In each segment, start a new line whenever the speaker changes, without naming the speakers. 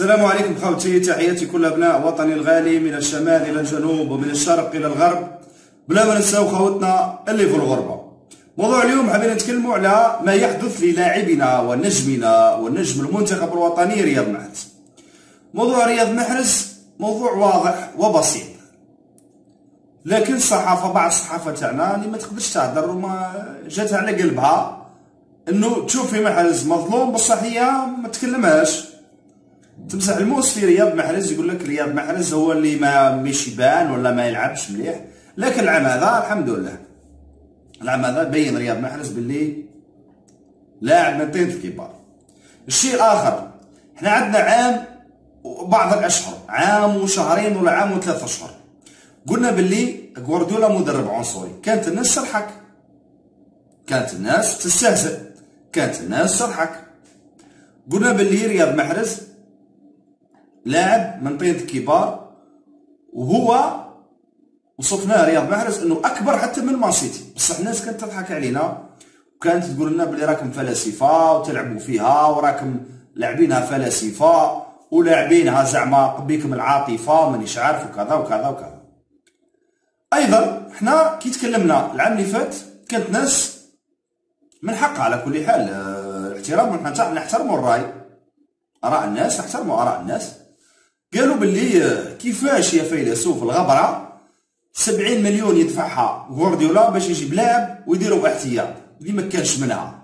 السلام عليكم خوتي، تحياتي كل ابناء وطني الغالي من الشمال الى الجنوب ومن الشرق الى الغرب، بلا ما ننساو خوتنا اللي في الغربه. موضوع اليوم حابين نتكلموا على ما يحدث للاعبنا ونجمنا والنجم المنتخب الوطني رياض محرز. موضوع رياض محرز موضوع واضح وبسيط، لكن الصحافه بعض الصحافه تاعنا اللي ما تقدرش تهدر وما جاتها على قلبها انه تشوف في محرز مظلوم بصح هي ما تكلمهاش، تمسح الموس في رياض محرز، يقول لك رياض محرز هو اللي ما مش يبان ولا ما يلعبش مليح. لكن العام هذا الحمد لله، العام هذا بين رياض محرز باللي لاعب من طينة الكبار. الشيء الاخر، احنا عندنا عام وبعض الاشهر، عام وشهرين ولا عام وثلاثة اشهر، قلنا باللي غوارديولا مدرب عنصري. كانت الناس تضحك، كانت الناس تستهزئ، كانت الناس تضحك. قلنا باللي رياض محرز لاعب من طينة الكبار، وهو وصفناه رياض محرز انه اكبر حتى من مان سيتي، بصح الناس كانت تضحك علينا وكانت تقول لنا بلي راكم فلاسفه وتلعبوا فيها وراكم لاعبينها فلاسفه ولاعبينها زعما بيكم العاطفه مانيش عارف وكذا وكذا وكذا. ايضا احنا كي تكلمنا العام اللي فات كانت ناس من حقها على كل حال الاحترام، نحترموا الراي، اراء الناس، نحترموا اراء الناس. قالوا باللي كيفاش يا فيلسوف الغبره 70 مليون يدفعها غوارديولا باش يجيب لاعب ويديروا احتياط اللي ما كانش منها.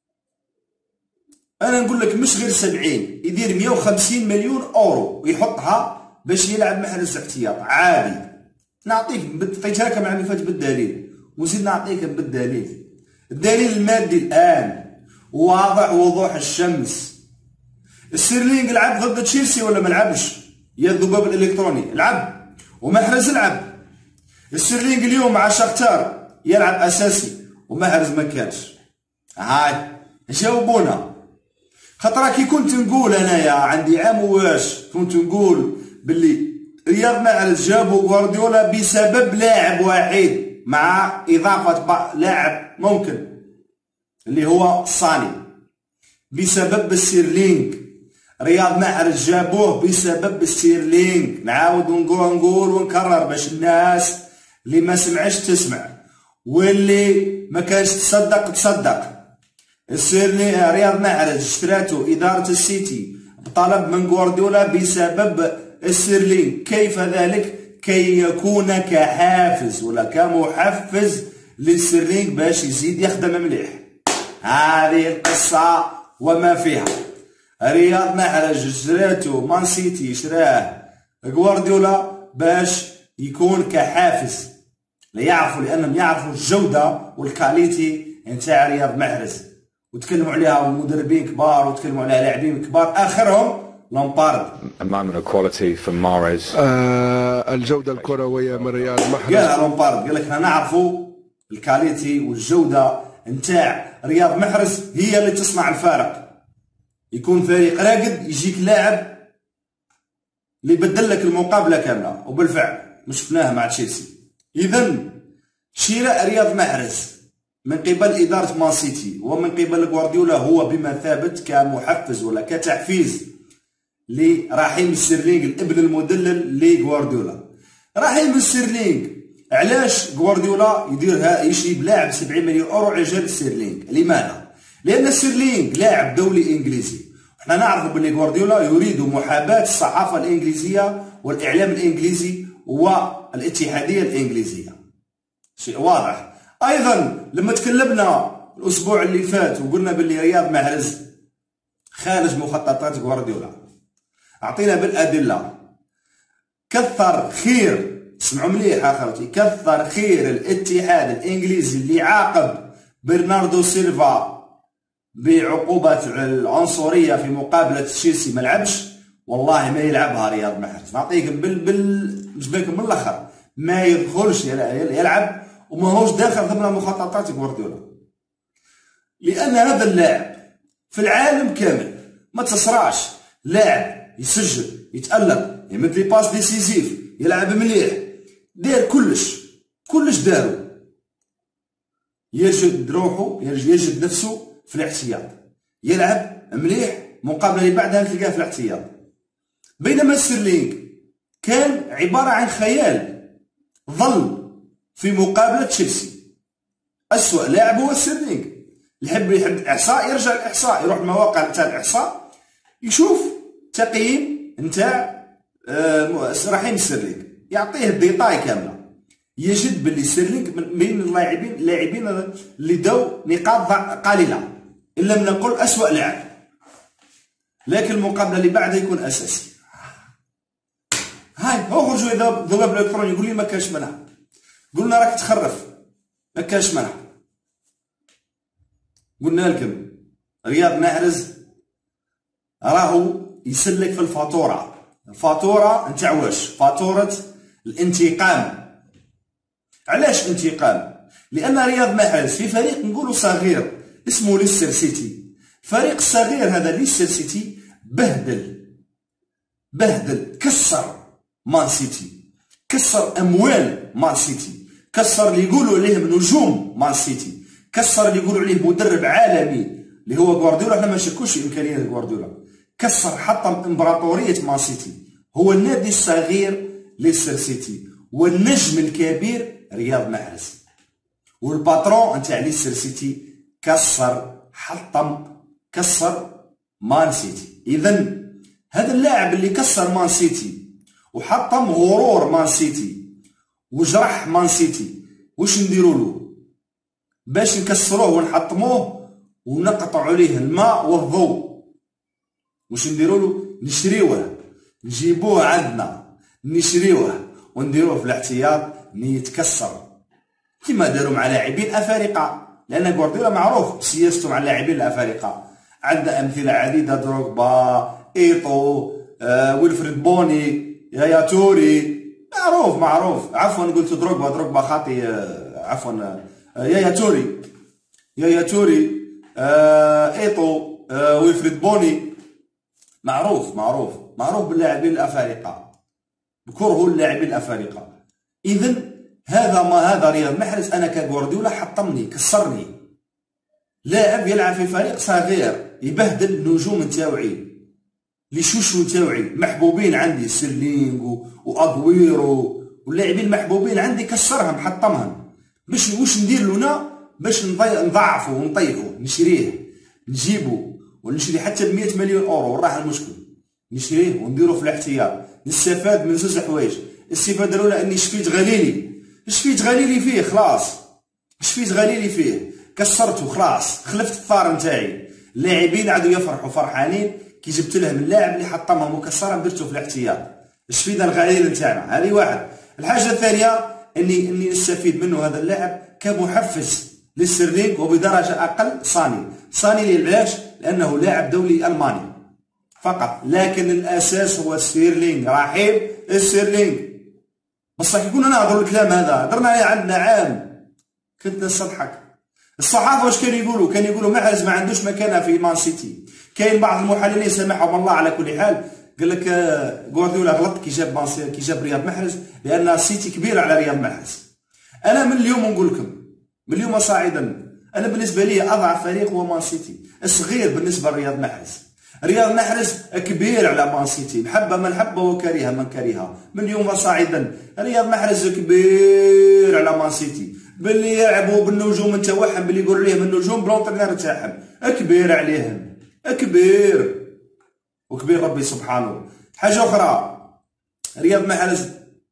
انا نقول لك مش غير 70، يدير 150 مليون اورو ويحطها باش يلعب محرز احتياط عادي. نعطيك عطيتها لك العام اللي فات بالدليل وزيد نعطيك بالدليل. الدليل المادي الان واضح وضوح الشمس. ستيرلينغ لعب ضد تشيلسي ولا ما لعبش؟ يا الذباب الالكتروني لعب ومحرز لعب. ستيرلينغ اليوم مع شختار يلعب اساسي ومحرز ما كانش. هاي جاوبونا، خاطر كي كنت نقول انايا عندي عام واش كنت نقول باللي رياض محرز جابوا غوارديولا بسبب لاعب واحد مع اضافه لاعب ممكن اللي هو صاني، بسبب ستيرلينغ. رياض محرز جابوه بسبب ستيرلينغ. نعاود ونقول ونكرر باش الناس اللي ما سمعش تسمع واللي ما كانش تصدق تصدق. رياض محرز اشتراتو إدارة السيتي بطلب من غوارديولا بسبب ستيرلينغ. كيف ذلك؟ كي يكون كحافز ولا كمحفز لستيرلينغ باش يزيد يخدم مليح. هذه القصة وما فيها. رياض محرز اشتراتو مان سيتي، شراه غوارديولا باش يكون كحافز ليعرفوا، لانهم يعرفوا الجوده والكاليتي نتاع رياض محرز، وتكلموا عليها مدربين كبار وتكلموا عليها لاعبين كبار، اخرهم لامبارد.
الجوده الكرويه من رياض محرز
قالها لامبارد، قال لك احنا نعرفوا الكاليتي والجوده نتاع رياض محرز هي اللي تصنع الفارق. يكون فريق راقد يجيك لاعب اللي يبدل لك المقابله كامله، وبالفعل مش شفناها مع تشيلسي. اذا شراء رياض محرز من قبل اداره مان سيتي ومن قبل غوارديولا هو بمثابه كمحفز ولا كتحفيز لرحيم ستيرلينغ الابن المدلل لغوارديولا. رحيم ستيرلينغ علاش غوارديولا يديرها يجيب لاعب 70 مليون اورو على جال ستيرلينغ؟ لماذا؟ لان ستيرلينغ لاعب دولي انجليزي. احنا نعرف بلي غوارديولا يريد محاباة الصحافة الانجليزية والاعلام الانجليزي والاتحادية الانجليزية، شيء واضح. ايضا لما تكلمنا الاسبوع اللي فات وقلنا بلي رياض محرز خارج مخططات غوارديولا، اعطينا بالادلة. كثر خير، اسمعوا مليح اخوتي، كثر خير الاتحاد الانجليزي اللي عاقب برناردو سيلفا بعقوبة العنصرية في مقابلة تشيلسي ما لعبش، والله ما يلعبها رياض محرز. نعطيكم نجبلكم من الاخر، ما يدخلش يلعب وما هوش داخل ضمن مخططات غوارديولا، لأن هذا اللاعب في العالم كامل ما تصراش لاعب يسجل يتألق يمد لي باس ديسيزيف يلعب مليح، دار كلش دارو، يجد روحه يجد نفسه في الاحتياط، يلعب مليح، مقابله اللي بعدها تلقاه في الاحتياط. بينما ستيرلينغ كان عبارة عن خيال، ظل في مقابلة تشيلسي. أسوأ لاعب هو ستيرلينغ. يحب الإحصاء يرجع للإحصاء، يروح المواقع تاع الإحصاء يشوف تقييم نتاع رحيم ستيرلينغ، يعطيه الديتاي كاملة، يجد باللي ستيرلينغ من بين اللاعبين اللي داو نقاط قليلة، إن لم نقل أسوأ لاعب، لكن المقابلة اللي بعدها يكون أساسي. هاي هو خرجوا ذواب الإلكتروني يقول لي ما كانش منها، قلنا راك تخرف ما كانش منها. قلنا لكم رياض محرز راهو يسلك في الفاتورة، الفاتورة نتاع واش؟ فاتورة الانتقام. علاش انتقام؟ لأن رياض محرز في فريق نقولوا صغير اسمه ليستر سيتي. الفريق الصغير هذا ليستر سيتي بهدل كسر مان سيتي، كسر أموال مان سيتي، كسر اللي يقولوا عليهم نجوم مان سيتي، كسر اللي يقولوا عليه مدرب عالمي اللي هو غوارديولا. احنا ما نشكوش في إمكانيات غوارديولا، كسر حطم إمبراطورية مان سيتي. هو النادي الصغير ليستر سيتي والنجم الكبير رياض محرز، والباترون نتاع ليستر سيتي كسر مان سيتي. إذا هذا اللاعب اللي كسر مان سيتي وحطم غرور مان سيتي وجرح مان سيتي، واش نديروا له باش نكسروه ونحطموه ونقطعوا عليه الماء والضوء؟ واش نديروا له؟ نشريوه، نجيبوه عندنا نشريوه ونديروه في الاحتياط يتكسر كما داروا مع لاعبين افارقه. لان غوارديولا معروف بسياسته مع اللاعبين الافارقه، عندنا امثله عديده، دروغبا، ايطو، ويلفريد بوني، يايا توري، معروف. عفوا قلت دروغبا خاطي، عفوا يايا توري، ايطو، ويلفريد بوني، معروف باللاعبين الافارقه، بكره اللاعبين الافارقه. اذا هذا رياض محرز. انا كغوارديولا حطمني، كسرني. لاعب يلعب في فريق صغير يبهدل النجوم نتاوعي، لي شوشو نتاوعي محبوبين عندي، ستيرلينغ واغويرو واللاعبين المحبوبين عندي، كسرهم حطمهم. باش واش ندير له انا؟ باش نضعفه ونطيحه، نشريه، نجيبه ونشري حتى ب 100 مليون اورو، راح المشكل. نشريه ونديروه في الاحتياط، نستفاد من زوج حوايج. الاستفاده الاولى اني شفيت غليلي فيه، خلاص شفيت غليلي فيه، كسرته خلاص، خلفت الثار نتاعي. اللاعبين عادوا يفرحوا فرحانين كي جبت لهم اللاعب اللي حطمهم وكسرهم درته في الاحتياط، شفينا الغليل نتاعنا. هذه واحد. الحاجه الثانيه اني نستفيد منه هذا اللاعب كمحفز لستيرلينغ، وبدرجه اقل صاني علاش؟ لانه لاعب دولي الماني فقط، لكن الاساس هو ستيرلينغ، رحيم ستيرلينغ. بصح يكون انا نهضر الكلام هذا هضرنا عليه عندنا عام كنت نستضحك. الصحافه واش كانوا يقولوا محرز ما عندوش مكانه في مان سيتي. كاين بعض المحللين سامحهم الله على كل حال قال لك غوارديولا غلط كي جاب رياض محرز، لان سيتي كبير على رياض محرز. انا من اليوم نقول لكم، من اليوم صاعدا، انا بالنسبه لي اضعف فريق هو مان سيتي، الصغير بالنسبه لرياض محرز. رياض محرز كبير على مان سيتي، محبه من حبه وكرهه من كرهه. من اليوم صاعدا رياض محرز كبير على مان سيتي، باللي يلعبوا بالنجوم نتاعهم، باللي يقولوا عليهم النجوم بلونترينر نتاعهم، كبير عليهم، كبير وكبير ربي سبحانه. حاجه اخرى، رياض محرز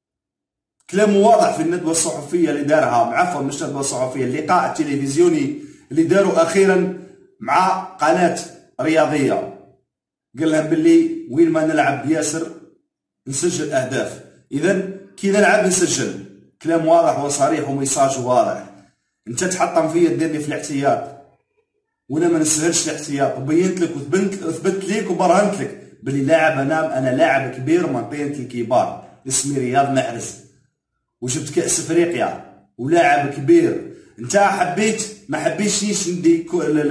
كلامه واضح في الندوه الصحفيه اللي دارها، عفوا مش الندوه الصحفيه، اللقاء التلفزيوني اللي داروا اخيرا مع قناه رياضيه. قال لهم باللي وين ما نلعب ياسر نسجل اهداف، اذا كي نلعب نسجل. كلام واضح وصريح وميساج واضح. انت تحطم فيا ديرني في الاحتياط وانا ما نسهلش الاحتياط، وبينت لك وثبت لك وبرهنت لك باللي لاعب انا لاعب كبير من طينة الكبار، اسمي رياض محرز وجبت كاس افريقيا ولاعب كبير. انت حبيت ما حبيتنيش ندي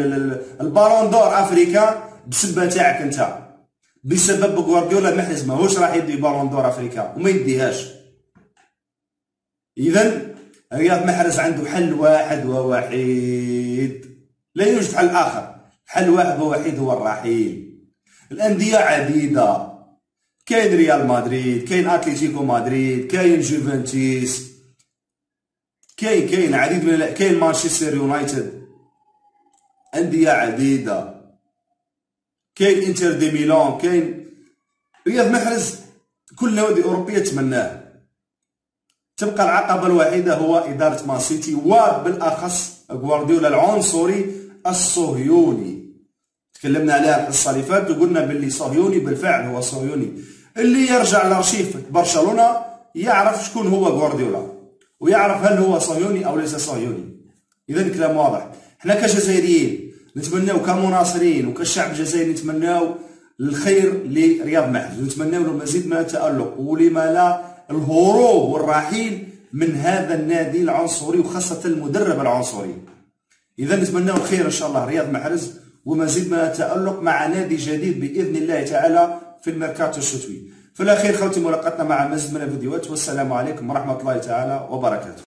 البالون دور افريكا بسبه تاعك انت، بسبب غوارديولا. محرز ماهوش راح يدي بالون دور افريكا وما يديهاش. اذا رياض محرز عنده حل واحد ووحيد، لا يوجد حل اخر، حل واحد ووحيد هو الرحيل. الانديه عديده، كاين ريال مدريد، كاين اتلتيكو مدريد، كاين جوفنتوس، كاين عديد من كاين مانشستر يونايتد، أندية عديدة، كاين انتر دي ميلان، كاين رياض محرز. كل نوادي أوروبية تمناه. تبقى العقبة الوحيدة هو إدارة مان سيتي، وبالأخص غوارديولا العنصري الصهيوني. تكلمنا عليها الحصة اللي فاتت وقلنا باللي صهيوني، بالفعل هو صهيوني. اللي يرجع لارشيف برشلونة يعرف شكون هو غوارديولا، ويعرف هل هو صهيوني أو ليس صهيوني. إذا الكلام واضح. حنا كجزائريين نتمناو، كمناصرين وكالشعب الجزائري نتمناو الخير لرياض محرز، ونتمناو له المزيد من التألق، ولما لا الهروب والرحيل من هذا النادي العنصري، وخاصة المدرب العنصري. إذا نتمناو الخير إن شاء الله رياض محرز، ومزيد من التألق مع نادي جديد بإذن الله تعالى في الميركاتو الشتوي. في الأخير خوتي ملاقاتنا مع مزيد من الفيديوهات، والسلام عليكم ورحمة الله تعالى وبركاته.